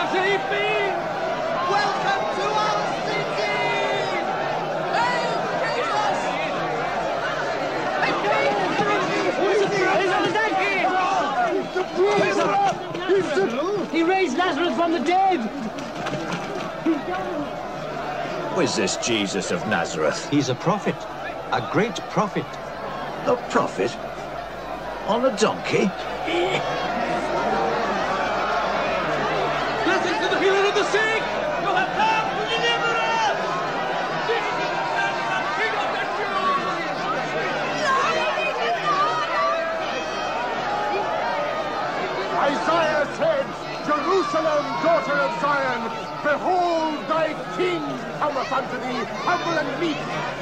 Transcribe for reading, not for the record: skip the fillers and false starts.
has he been? Welcome to our city! Hey, Jesus! He raised Lazarus from the dead! Who is this Jesus of Nazareth? He's a prophet. A great prophet. A prophet? On a donkey? Blessings to the healer of the sick! You have come to deliver us! Jesus of Nazareth, King of the Jews! Isaiah said, Jerusalem, daughter of Zion, behold, thy king cometh unto thee, humble and meek,